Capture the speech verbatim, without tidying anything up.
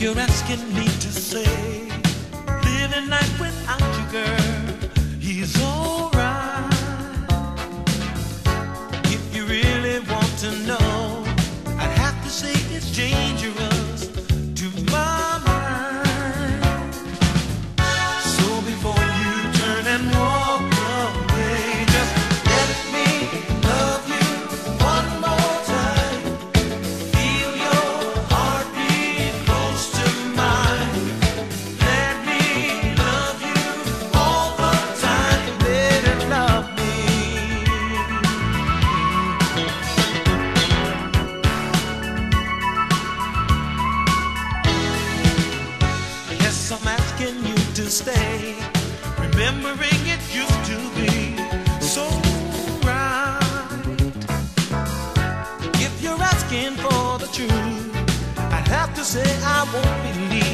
you're asking me to say, living life without you, girl, he's alright. If you really want to know, I'd have to say it's dangerous to my mind. So before you turn and walk away, just let me love you one more time. Feel your heartbeat close to mine. Let me love you all the time. Let it love me. Yes, I'm asking you to stay, remembering it used to be so right. If you're asking for the truth, I'd have to say I won't believe